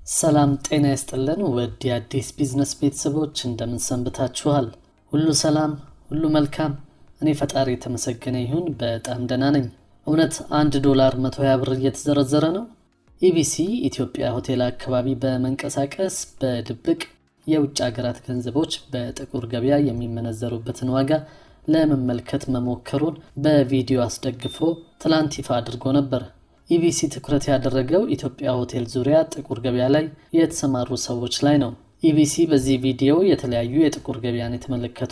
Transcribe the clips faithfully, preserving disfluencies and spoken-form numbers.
ሰላም ጤና ይስጥልን ወዲ አዲስ ቢዝነስ ቤተሰቦች እንደምን ሰንብታችኋል? ሁሉ ሰላም ሁሉ መልካም እኔ ፈጣሪ የተመሰገነ ይሁን በጣም ደህና ነኝ። እውነት አንድ ዶላር መቶ ሃያ ብር እየተዘረዘረ ነው? ኢቢሲ ኢትዮጵያ ሆቴል አካባቢ በመንቀሳቀስ በድብቅ የውጭ ሀገራት ገንዘቦች በጥቁር ገበያ የሚመነዘሩበትን ዋጋ ለመመልከት መሞከሩን በቪዲዮ አስደግፎ ትላንት ይፋ አድርጎ ነበር። ኢቢሲ ትኩረት ያደረገው ኢትዮጵያ ሆቴል ዙሪያ ጥቁር ገበያ ላይ የተሰማሩ ሰዎች ላይ ነው። ኢቢሲ በዚህ ቪዲዮ የተለያዩ የጥቁር ገበያን የተመለከቱ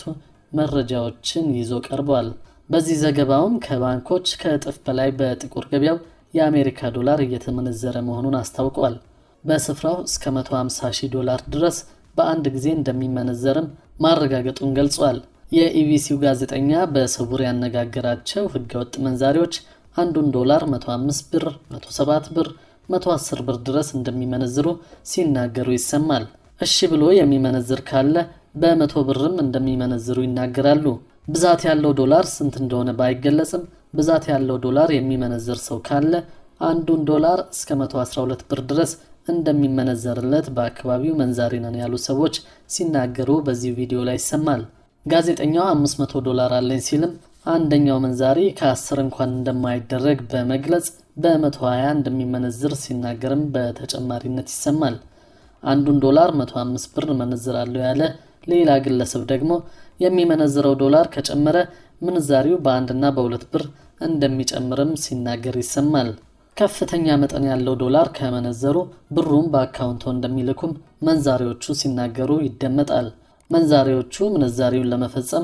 መረጃዎችን ይዞ ቀርቧል። በዚህ ዘገባውም ከባንኮች ከእጥፍ በላይ በጥቁር ገበያው የአሜሪካ ዶላር እየተመነዘረ መሆኑን አስታውቋል። በስፍራው እስከ መቶ ሃምሳ ሺህ ዶላር ድረስ በአንድ ጊዜ እንደሚመነዘርም ማረጋገጡን ገልጿል። የኢቢሲው ጋዜጠኛ በስውር ያነጋገራቸው ህገወጥ መንዛሪዎች አንዱን ዶላር መቶ አምስት ብር፣ መቶ ሰባት ብር፣ መቶ አስር ብር ድረስ እንደሚመነዝሩ ሲናገሩ ይሰማል። እሺ ብሎ የሚመነዝር ካለ በመቶ ብርም እንደሚመነዝሩ ይናገራሉ። ብዛት ያለው ዶላር ስንት እንደሆነ ባይገለጽም ብዛት ያለው ዶላር የሚመነዝር ሰው ካለ አንዱን ዶላር እስከ መቶ አስራ ሁለት ብር ድረስ እንደሚመነዘርለት በአካባቢው መንዛሪ ነን ያሉ ሰዎች ሲናገሩ በዚህ ቪዲዮ ላይ ይሰማል። ጋዜጠኛው አምስት መቶ ዶላር አለኝ ሲልም አንደኛው መንዛሪ ከአስር እንኳን እንደማይደረግ በመግለጽ በመቶ ሃያ እንደሚመነዝር ሲናገርም በተጨማሪነት ይሰማል። አንዱን ዶላር መቶ አምስት ብር መነዝራለሁ ያለ ሌላ ግለሰብ ደግሞ የሚመነዝረው ዶላር ከጨመረ ምንዛሪው በአንድና በሁለት ብር እንደሚጨምርም ሲናገር ይሰማል። ከፍተኛ መጠን ያለው ዶላር ከመነዘሩ ብሩን በአካውንቶ እንደሚልኩም መንዛሪዎቹ ሲናገሩ ይደመጣል። መንዛሪዎቹ ምንዛሪውን ለመፈጸም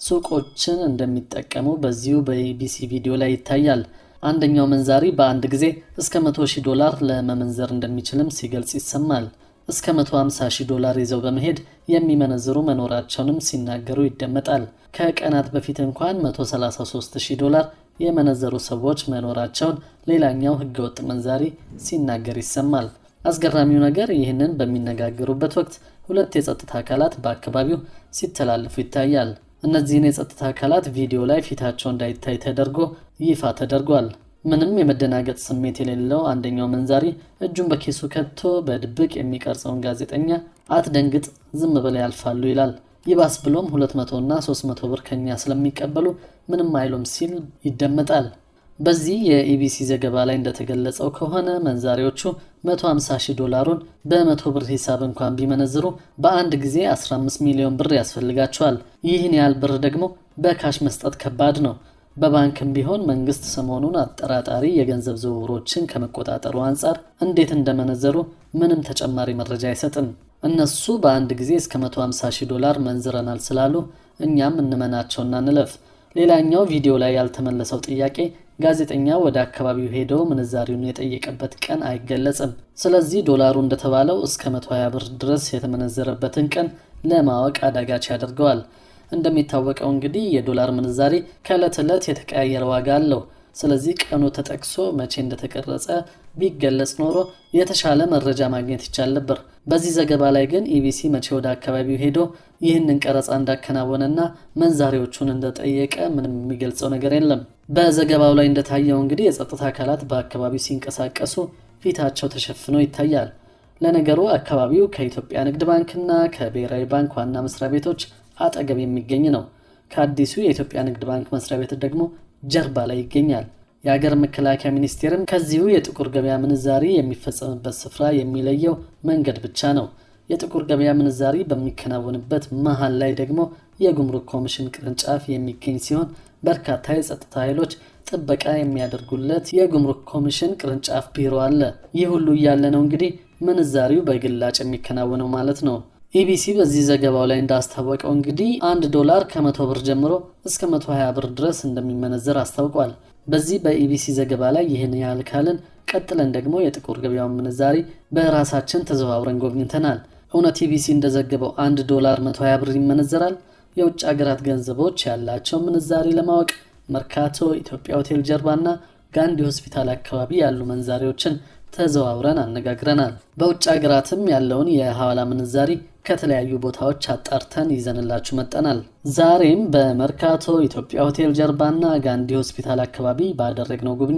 ሱቆችን እንደሚጠቀሙ በዚሁ በኢቢሲ ቪዲዮ ላይ ይታያል። አንደኛው መንዛሪ በአንድ ጊዜ እስከ መቶ ሺህ ዶላር ለመመንዘር እንደሚችልም ሲገልጽ ይሰማል። እስከ መቶ ሃምሳ ሺህ ዶላር ይዘው በመሄድ የሚመነዝሩ መኖራቸውንም ሲናገሩ ይደመጣል። ከቀናት በፊት እንኳን መቶ ሰላሳ ሶስት ሺህ ዶላር የመነዘሩ ሰዎች መኖራቸውን ሌላኛው ህገወጥ መንዛሪ ሲናገር ይሰማል። አስገራሚው ነገር ይህንን በሚነጋገሩበት ወቅት ሁለት የጸጥታ አካላት በአካባቢው ሲተላለፉ ይታያል። እነዚህን የጸጥታ አካላት ቪዲዮ ላይ ፊታቸው እንዳይታይ ተደርጎ ይፋ ተደርጓል። ምንም የመደናገጥ ስሜት የሌለው አንደኛው መንዛሪ እጁን በኪሱ ከቶ በድብቅ የሚቀርጸውን ጋዜጠኛ አትደንግጥ ዝም ብለው ያልፋሉ ይላል። ይባስ ብሎም ሁለት መቶ እና ሶስት መቶ ብር ከኛ ስለሚቀበሉ ምንም አይሉም ሲል ይደመጣል። በዚህ የኢቢሲ ዘገባ ላይ እንደተገለጸው ከሆነ መንዛሪዎቹ መቶ ሃምሳ ሺህ ዶላሩን በመቶ ብር ሂሳብ እንኳን ቢመነዝሩ በአንድ ጊዜ አስራ አምስት ሚሊዮን ብር ያስፈልጋቸዋል። ይህን ያህል ብር ደግሞ በካሽ መስጠት ከባድ ነው። በባንክም ቢሆን መንግስት ሰሞኑን አጠራጣሪ የገንዘብ ዝውውሮችን ከመቆጣጠሩ አንፃር እንዴት እንደመነዘሩ ምንም ተጨማሪ መረጃ አይሰጥም። እነሱ በአንድ ጊዜ እስከ መቶ ሃምሳ ሺህ ዶላር መንዝረናል ስላሉ እኛም እንመናቸውና እንለፍ። ሌላኛው ቪዲዮ ላይ ያልተመለሰው ጥያቄ ጋዜጠኛው ወደ አካባቢው ሄዶ ምንዛሪውን የጠየቀበት ቀን አይገለጽም። ስለዚህ ዶላሩ እንደተባለው እስከ መቶ ሃያ ብር ድረስ የተመነዘረበትን ቀን ለማወቅ አዳጋች ያደርገዋል። እንደሚታወቀው እንግዲህ የዶላር ምንዛሪ ከዕለት ዕለት የተቀያየረ ዋጋ አለው። ስለዚህ ቀኑ ተጠቅሶ መቼ እንደተቀረጸ ቢገለጽ ኖሮ የተሻለ መረጃ ማግኘት ይቻል ነበር። በዚህ ዘገባ ላይ ግን ኢቢሲ መቼ ወደ አካባቢው ሄዶ ይህንን ቀረጻ እንዳከናወነና መንዛሪዎቹን እንደጠየቀ ምንም የሚገልጸው ነገር የለም። በዘገባው ላይ እንደታየው እንግዲህ የጸጥታ አካላት በአካባቢው ሲንቀሳቀሱ ፊታቸው ተሸፍኖ ይታያል። ለነገሩ አካባቢው ከኢትዮጵያ ንግድ ባንክና ከብሔራዊ ባንክ ዋና መስሪያ ቤቶች አጠገብ የሚገኝ ነው። ከአዲሱ የኢትዮጵያ ንግድ ባንክ መስሪያ ቤት ደግሞ ጀርባ ላይ ይገኛል። የሀገር መከላከያ ሚኒስቴርም ከዚሁ የጥቁር ገበያ ምንዛሪ የሚፈጸምበት ስፍራ የሚለየው መንገድ ብቻ ነው። የጥቁር ገበያ ምንዛሪ በሚከናወንበት መሃል ላይ ደግሞ የጉምሩክ ኮሚሽን ቅርንጫፍ የሚገኝ ሲሆን በርካታ የጸጥታ ኃይሎች ጥበቃ የሚያደርጉለት የጉምሩክ ኮሚሽን ቅርንጫፍ ቢሮ አለ። ይህ ሁሉ እያለ ነው እንግዲህ ምንዛሪው በግላጭ የሚከናወነው ማለት ነው። ኢቢሲ በዚህ ዘገባው ላይ እንዳስታወቀው እንግዲህ አንድ ዶላር ከመቶ ብር ጀምሮ እስከ መቶ ሃያ ብር ድረስ እንደሚመነዘር አስታውቋል። በዚህ በኢቢሲ ዘገባ ላይ ይህን ያህል ካልን ቀጥለን ደግሞ የጥቁር ገበያውን ምንዛሪ በራሳችን ተዘዋውረን ጎብኝተናል። እውነት ኢቢሲ እንደዘገበው አንድ ዶላር መቶ ሃያ ብር ይመነዘራል? የውጭ ሀገራት ገንዘቦች ያላቸው ምንዛሪ ለማወቅ መርካቶ፣ ኢትዮጵያ ሆቴል ጀርባና ጋንዲ ሆስፒታል አካባቢ ያሉ መንዛሪዎችን ተዘዋውረን አነጋግረናል። በውጭ ሀገራትም ያለውን የሐዋላ ምንዛሪ ከተለያዩ ቦታዎች አጣርተን ይዘንላችሁ መጣናል። ዛሬም በመርካቶ፣ ኢትዮጵያ ሆቴል ጀርባና ጋንዲ ሆስፒታል አካባቢ ባደረግነው ጉብኝት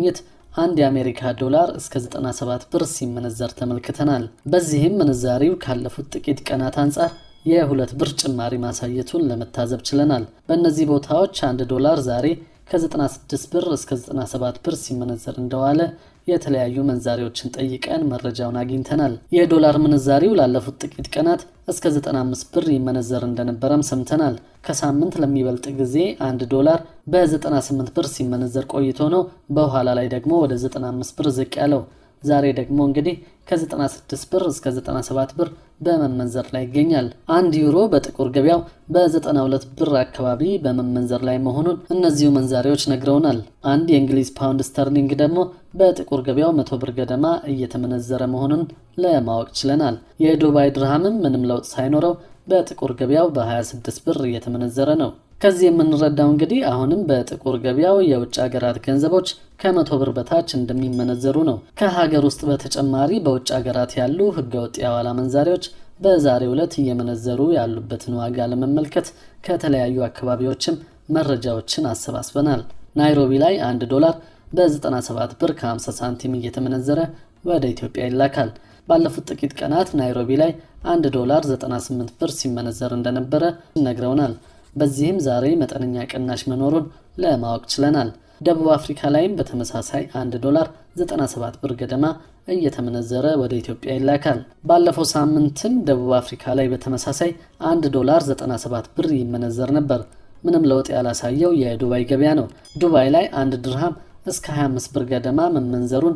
አንድ የአሜሪካ ዶላር እስከ ዘጠና ሰባት ብር ሲመነዘር ተመልክተናል። በዚህም ምንዛሪው ካለፉት ጥቂት ቀናት አንፃር የሁለት ብር ጭማሪ ማሳየቱን ለመታዘብ ችለናል። በእነዚህ ቦታዎች አንድ ዶላር ዛሬ ከ96 ብር እስከ ዘጠና ሰባት ብር ሲመነዘር እንደዋለ የተለያዩ መንዛሪዎችን ጠይቀን መረጃውን አግኝተናል። የዶላር ምንዛሪው ላለፉት ጥቂት ቀናት እስከ ዘጠና አምስት ብር ይመነዘር እንደነበረም ሰምተናል። ከሳምንት ለሚበልጥ ጊዜ አንድ ዶላር በ98 ብር ሲመነዘር ቆይቶ ነው በኋላ ላይ ደግሞ ወደ ዘጠና አምስት ብር ዝቅ ያለው። ዛሬ ደግሞ እንግዲህ ከ96 ብር እስከ ዘጠና ሰባት ብር በመመንዘር ላይ ይገኛል። አንድ ዩሮ በጥቁር ገበያው በ92 ብር አካባቢ በመመንዘር ላይ መሆኑን እነዚሁ መንዛሪዎች ነግረውናል። አንድ የእንግሊዝ ፓውንድ ስተርሊንግ ደግሞ በጥቁር ገበያው መቶ ብር ገደማ እየተመነዘረ መሆኑን ለማወቅ ችለናል። የዱባይ ድርሃምም ምንም ለውጥ ሳይኖረው በጥቁር ገበያው በ26 ብር እየተመነዘረ ነው። ከዚህ የምንረዳው እንግዲህ አሁንም በጥቁር ገበያው የውጭ ሀገራት ገንዘቦች ከመቶ ብር በታች እንደሚመነዘሩ ነው። ከሀገር ውስጥ በተጨማሪ በውጭ ሀገራት ያሉ ህገወጥ የሐዋላ መንዛሪዎች በዛሬው ዕለት እየመነዘሩ ያሉበትን ዋጋ ለመመልከት ከተለያዩ አካባቢዎችም መረጃዎችን አሰባስበናል። ናይሮቢ ላይ አንድ ዶላር በ97 ብር ከ50 ሳንቲም እየተመነዘረ ወደ ኢትዮጵያ ይላካል። ባለፉት ጥቂት ቀናት ናይሮቢ ላይ አንድ ዶላር ዘጠና ስምንት ብር ሲመነዘር እንደነበረ ነግረውናል። በዚህም ዛሬ መጠነኛ ቅናሽ መኖሩን ለማወቅ ችለናል። ደቡብ አፍሪካ ላይም በተመሳሳይ አንድ ዶላር ዘጠና ሰባት ብር ገደማ እየተመነዘረ ወደ ኢትዮጵያ ይላካል። ባለፈው ሳምንትም ደቡብ አፍሪካ ላይ በተመሳሳይ አንድ ዶላር ዘጠና ሰባት ብር ይመነዘር ነበር። ምንም ለውጥ ያላሳየው የዱባይ ገበያ ነው። ዱባይ ላይ አንድ ድርሃም እስከ ሃያ አምስት ብር ገደማ መመንዘሩን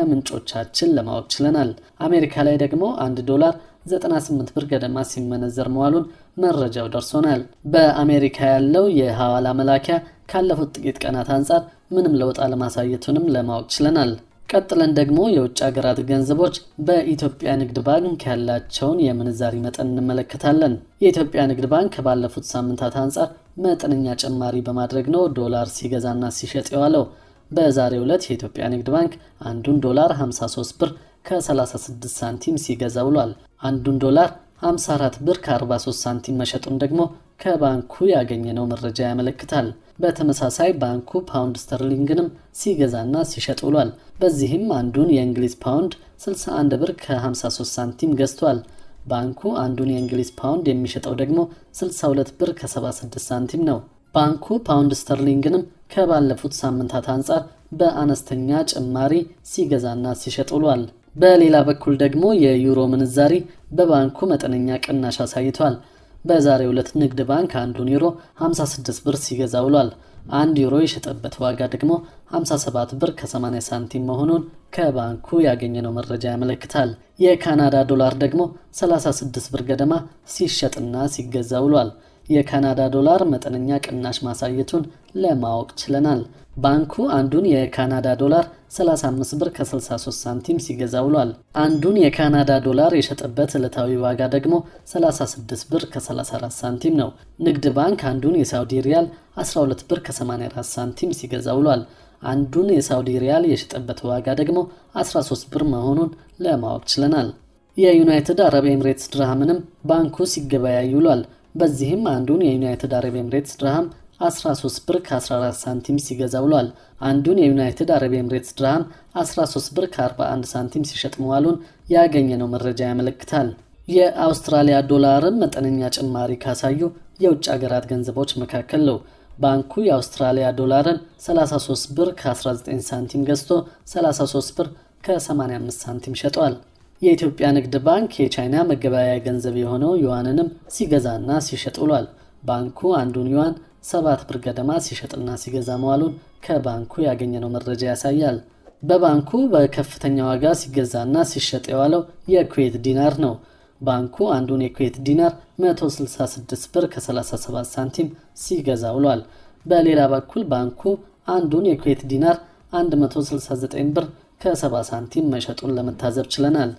ከምንጮቻችን ለማወቅ ችለናል። አሜሪካ ላይ ደግሞ አንድ ዶላር ዘጠና ስምንት ብር ገደማ ሲመነዘር መዋሉን መረጃው ደርሶናል። በአሜሪካ ያለው የሐዋላ መላኪያ ካለፉት ጥቂት ቀናት አንፃር ምንም ለውጥ አለማሳየቱንም ለማወቅ ችለናል። ቀጥለን ደግሞ የውጭ ሀገራት ገንዘቦች በኢትዮጵያ ንግድ ባንክ ያላቸውን የምንዛሪ መጠን እንመለከታለን። የኢትዮጵያ ንግድ ባንክ ባለፉት ሳምንታት አንፃር መጠነኛ ጭማሪ በማድረግ ነው ዶላር ሲገዛና ሲሸጥ የዋለው። በዛሬው ዕለት የኢትዮጵያ ንግድ ባንክ አንዱን ዶላር ሃምሳ ሶስት ብር ከሰላሳ ስድስት ሳንቲም ሲገዛ ውሏል። አንዱን ዶላር ሃምሳ አራት ብር ከአርባ ሶስት ሳንቲም መሸጡን ደግሞ ከባንኩ ያገኘነው መረጃ ያመለክታል። በተመሳሳይ ባንኩ ፓውንድ ስተርሊንግንም ሲገዛና ሲሸጥ ውሏል። በዚህም አንዱን የእንግሊዝ ፓውንድ ስልሳ አንድ ብር ከሃምሳ ሶስት ሳንቲም ገዝቷል። ባንኩ አንዱን የእንግሊዝ ፓውንድ የሚሸጠው ደግሞ ስልሳ ሁለት ብር ከሰባ ስድስት ሳንቲም ነው። ባንኩ ፓውንድ ስተርሊንግንም ከባለፉት ሳምንታት አንፃር በአነስተኛ ጭማሪ ሲገዛና ሲሸጥ ውሏል። በሌላ በኩል ደግሞ የዩሮ ምንዛሪ በባንኩ መጠነኛ ቅናሽ አሳይቷል። በዛሬው ዕለት ንግድ ባንክ አንዱን ዩሮ ሃምሳ ስድስት ብር ሲገዛ ውሏል። አንድ ዩሮ የሸጠበት ዋጋ ደግሞ ሃምሳ ሰባት ብር ከሰማንያ ሳንቲም መሆኑን ከባንኩ ያገኘነው መረጃ ያመለክታል። የካናዳ ዶላር ደግሞ ሰላሳ ስድስት ብር ገደማ ሲሸጥና ሲገዛ ውሏል። የካናዳ ዶላር መጠነኛ ቅናሽ ማሳየቱን ለማወቅ ችለናል። ባንኩ አንዱን የካናዳ ዶላር ሰላሳ አምስት ብር ከስልሳ ሶስት ሳንቲም ሲገዛ ውሏል። አንዱን የካናዳ ዶላር የሸጠበት ዕለታዊ ዋጋ ደግሞ ሰላሳ ስድስት ብር ከሰላሳ አራት ሳንቲም ነው። ንግድ ባንክ አንዱን የሳውዲ ሪያል አስራ ሁለት ብር ከሰማንያ አራት ሳንቲም ሲገዛ ውሏል። አንዱን የሳውዲ ሪያል የሸጠበት ዋጋ ደግሞ አስራ ሶስት ብር መሆኑን ለማወቅ ችለናል። የዩናይትድ አረብ ኤምሬትስ ድርሃምንም ባንኩ ሲገበያይ ውሏል። በዚህም አንዱን የዩናይትድ አረብ ኤምሬትስ ድርሃም አስራ ሶስት ብር ከአስራ አራት ሳንቲም ሲገዛ ውሏል። አንዱን የዩናይትድ አረብ ኤምሬትስ ድርሃም አስራ ሶስት ብር ከአርባ አንድ ሳንቲም ሲሸጥ መዋሉን ያገኘነው መረጃ ያመለክታል። የአውስትራሊያ ዶላርም መጠነኛ ጭማሪ ካሳዩ የውጭ ሀገራት ገንዘቦች መካከል ነው። ባንኩ የአውስትራሊያ ዶላርን ሰላሳ ሶስት ብር ከአስራ ዘጠኝ ሳንቲም ገዝቶ ሰላሳ ሶስት ብር ከሰማንያ አምስት ሳንቲም ሸጧል። የኢትዮጵያ ንግድ ባንክ የቻይና መገበያያ ገንዘብ የሆነው ዩዋንንም ሲገዛና ሲሸጥ ውሏል። ባንኩ አንዱን ዩዋን ሰባት ብር ገደማ ሲሸጥና ሲገዛ መዋሉን ከባንኩ ያገኘነው መረጃ ያሳያል። በባንኩ በከፍተኛ ዋጋ ሲገዛና ሲሸጥ የዋለው የኩዌት ዲናር ነው። ባንኩ አንዱን የኩዌት ዲናር መቶ ስልሳ ስድስት ብር ከሰላሳ ሰባት ሳንቲም ሲገዛ ውሏል። በሌላ በኩል ባንኩ አንዱን የኩዌት ዲናር መቶ ስልሳ ዘጠኝ ብር ከሰባ ሳንቲም መሸጡን ለመታዘብ ችለናል።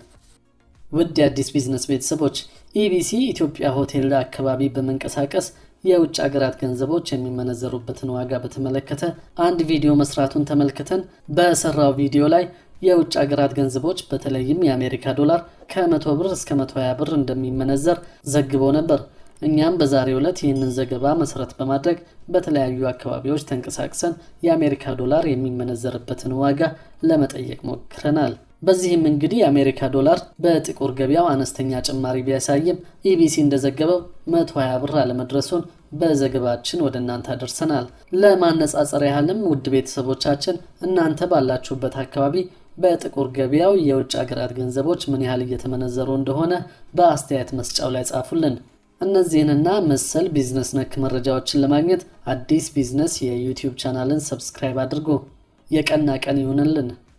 ውድ የአዲስ ቢዝነስ ቤተሰቦች ኢቢሲ ኢትዮጵያ ሆቴል አካባቢ በመንቀሳቀስ የውጭ ሀገራት ገንዘቦች የሚመነዘሩበትን ዋጋ በተመለከተ አንድ ቪዲዮ መስራቱን ተመልክተን በሰራው ቪዲዮ ላይ የውጭ ሀገራት ገንዘቦች በተለይም የአሜሪካ ዶላር ከመቶ ብር እስከ መቶ ሃያ ብር እንደሚመነዘር ዘግቦ ነበር። እኛም በዛሬው ዕለት ይህንን ዘገባ መሰረት በማድረግ በተለያዩ አካባቢዎች ተንቀሳቅሰን የአሜሪካ ዶላር የሚመነዘርበትን ዋጋ ለመጠየቅ ሞክረናል። በዚህም እንግዲህ የአሜሪካ ዶላር በጥቁር ገበያው አነስተኛ ጭማሪ ቢያሳይም ኢቢሲ እንደዘገበው መቶ ሃያ ብር አለመድረሱን በዘገባችን ወደ እናንተ አደርሰናል። ለማነጻጸር ያህልም ውድ ቤተሰቦቻችን እናንተ ባላችሁበት አካባቢ በጥቁር ገበያው የውጭ ሀገራት ገንዘቦች ምን ያህል እየተመነዘሩ እንደሆነ በአስተያየት መስጫው ላይ ጻፉልን። እነዚህንና መሰል ቢዝነስ ነክ መረጃዎችን ለማግኘት አዲስ ቢዝነስ የዩቲዩብ ቻናልን ሰብስክራይብ አድርጉ። የቀና ቀን ይሁንልን።